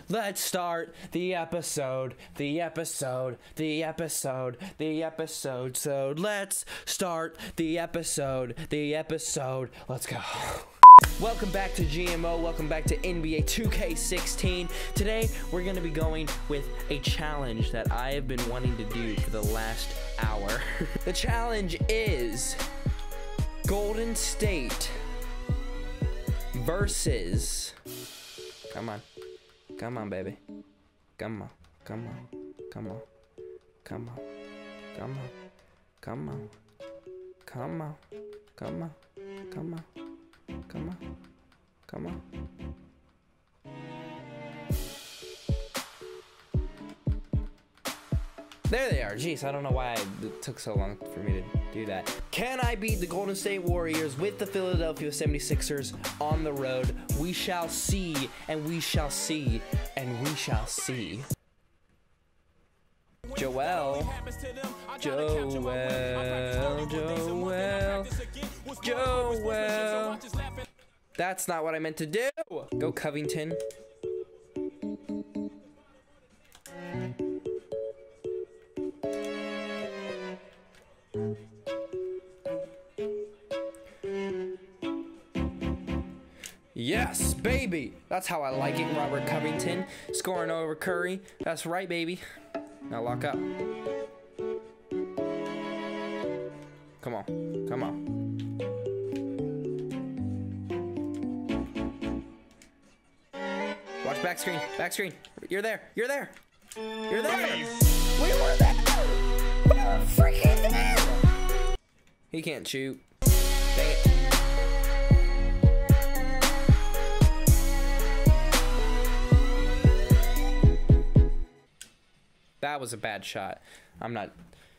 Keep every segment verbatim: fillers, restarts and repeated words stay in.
let's start the episode, the episode, the episode, the episode. So let's start the episode, the episode. Let's go. Welcome back to G M O, welcome back to N B A two K sixteen. Today, we're gonna be going with a challenge that I have been wanting to do for the last hour. The challenge is Golden State versus, come on, come on, baby, come on, come on, come on, come on, come on, come on, come on, come on, come on. Come on, come on. There they are. Jeez, I don't know why it took so long for me to do that. Can I beat the Golden State Warriors with the Philadelphia seventy-sixers on the road? We shall see, and we shall see, and we shall see. Joel, Joel, Joel, Joel. That's not what I meant to do. Go Covington. Yes, baby. That's how I like it, Robert Covington. Scoring over Curry. That's right, baby. Now lock up. Come on, come on. Watch back screen, back screen. You're there, you're there, you're there. We were there. We were freaking there. He can't shoot. Dang it. That was a bad shot. I'm not.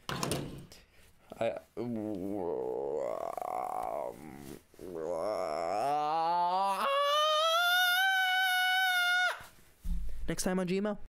I, Next time on G M O.